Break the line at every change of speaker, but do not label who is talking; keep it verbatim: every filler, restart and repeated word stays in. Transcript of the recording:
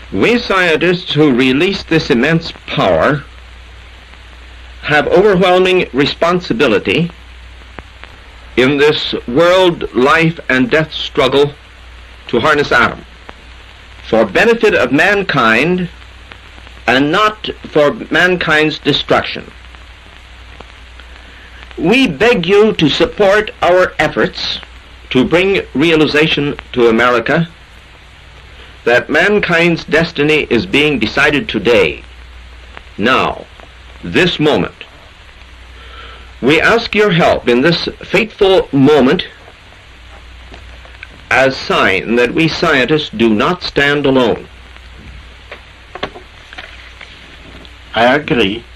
We scientists who release this immense power have overwhelming responsibility in this world life and death struggle to harness atom for benefit of mankind and not for mankind's destruction. We beg you to support our efforts to bring realization to America that mankind's destiny is being decided today, now, this moment. We ask your help in this fateful moment as sign that we scientists do not stand alone.
I agree